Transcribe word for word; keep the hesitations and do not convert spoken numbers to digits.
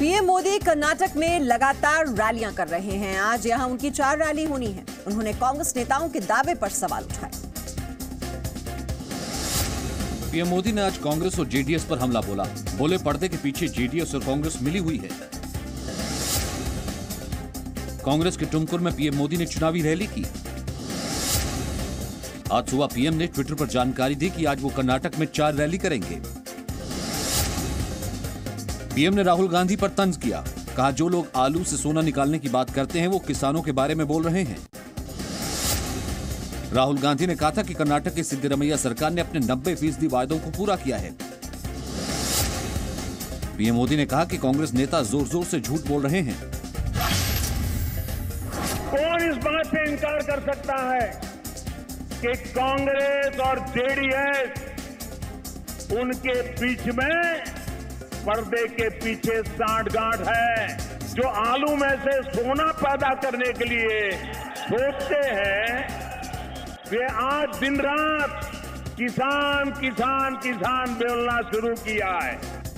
PM Modi Karnataka में लगातार रैलियां कर रहे हैं। आज यहां उनकी चार रैली होनी है। उन्होंने कांग्रेस नेताओं के दावे पर सवाल उठाए। पीएम मोदी ने आज कांग्रेस और जेडीएस पर हमला बोला। बोले पर्दे के पीछे जेडीएस और कांग्रेस मिली हुई है। कांग्रेस के टुमकुर में पीएम मोदी ने चुनावी रैली की। आज सुबह पीएम ने ट्विटर पर जानकारी दी कि आज वो कर्नाटक में चार रैली करेंगे। पीएम ने राहुल गांधी पर तंज किया। कहा जो लोग आलू से सोना निकालने की बात करते हैं वो किसानों के बारे में बोल रहे हैं। राहुल गांधी ने कहा था कि कर्नाटक की सिद्धरमैया सरकार ने अपने नब्बे फीसदी वायदों को पूरा किया है। पीएम मोदी ने कहा कि कांग्रेस नेता जोर जोर से झूठ बोल रहे हैं। कौन इस बात से इनकार कर सकता है कि कांग्रेस और जेडीएस उनके बीच में पर्दे के पीछे सांठगांठ है। जो आलू में से सोना पैदा करने के लिए सोचते हैं वे आज दिन रात किसान किसान किसान बोलना शुरू किया है।